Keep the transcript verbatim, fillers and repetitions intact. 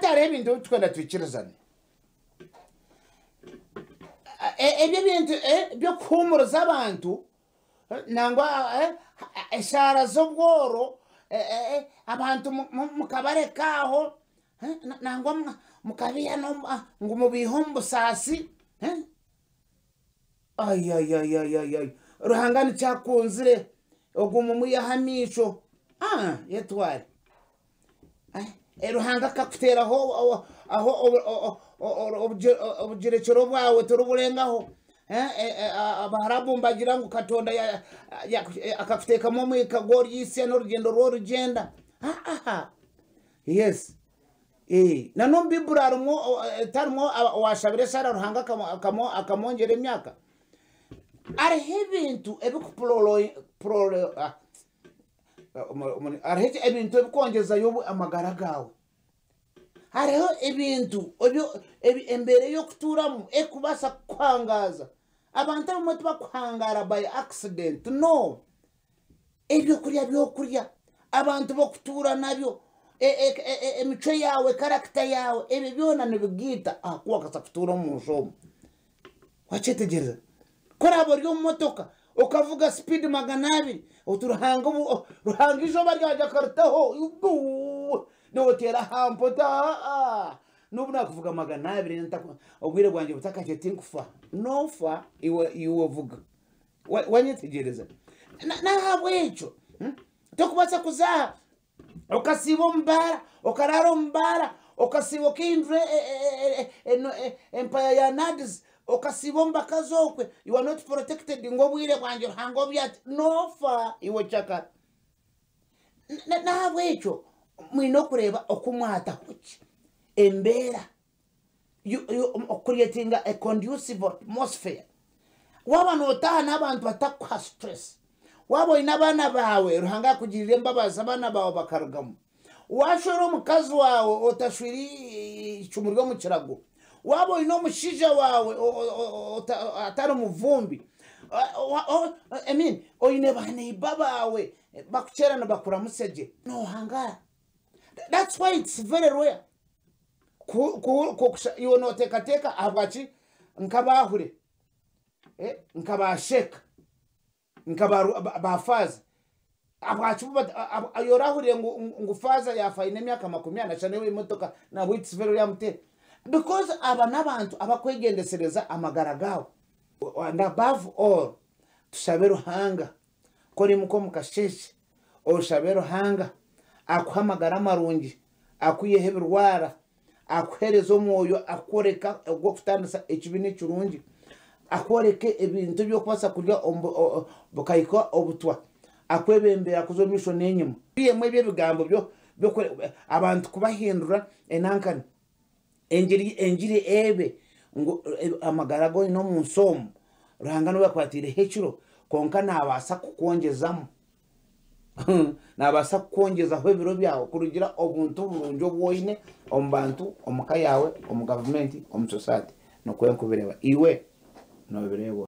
aracyari ibintu twenda twikirizane ebyo bintu byo kuhumuruza abantu nangwa eshara z'obworo abantu mukabarekaho nangwa mukabiya ngo mubiho mbusasi ay ay ay ay ay Ruhanga nicyakunzire oguma muyahamisho ah yetware Ruhanga kakutera aho aho obugerekero bwawe turuburengaho abaharabu mbagira ngo katonda akakutekamo mwika gori y'isi n'urugendo rwo rugenda aha yes eh nano biburarumwo tarumwo washabire sara Ruhanga akamo akamongera imyaka ari hebintu ebikuprolo prolo ari ebintu ebikongeza yobu amagara gawe hariho ebintu obyo embere yo kuturamu ekubasa kwangaza abantu abamwe bakwangara by accident no ebyo kurya byo kurya abantu bo kutura nabyo emico yawe character yawe ebi byona nibigita akuwa kasa kutura mu nsomo wachetegereza korabo ryo motoka ukavuga speed magana abiri uturuhanga ruhanga ijoba rya kartaho no tera hampota ah nubu nakuvuga magana abiri ntako ubwire bwanje butakakete nkufa no fa iwe iwe vuga wanyitegereza na habwe ico tokubasa kuzaha ukasibo mbara ukararo mbara ukasibo kindre empire ya Nadis ukasibo mbakazokwe you are not protected ngo bwire bwanje hango byati no fa iwe chaka na habwe ico mwino kureba okumwata kuki embera you, you creating a conducive atmosphere waba notaha n'abantu batakwa stress wabo inabana bawe Ruhanga kugirira imbabaza abana bawe bakarugamo washoro umukazi wawe otashwiri icumurwa mu kirago wabo ino mushija wawe atari umuvumbi I mean oyine bane babawe bakucerana bakura museje no hangara. That's why it's very rare ku ku you know teka teka abwachi nkabahure eh nkabasheka nkaba bafaza abwachi ayorahure ngufaza yafaine myaka makumyana cyane we imotoka na it's very rare mute because aba nabantu abakwegendesereza amagaragawe and above all tushabe Ruhanga kori muko mukasheshe oshabe Ruhanga akuhamagara marungi akuyehe birwara akwerezo moyo akoreka go kutandisa ekibine kirungi akoreke ebintu byo kwasa kurya bukayiko obutwa akwebembera kuzomisho nenyuma yemwe bye bigambo byo abantu kubahindura enankani enjiri enjiri ebe ngo amagarago no munsomo Ruhanga no bakwatire hekiro konka nabasa kukongezamo nabasa kukongeza ho biro byawo kurugira obuntu burunjo bwoine ombantu omukayawe omu government omu society no kwenkubireba iwe no birebo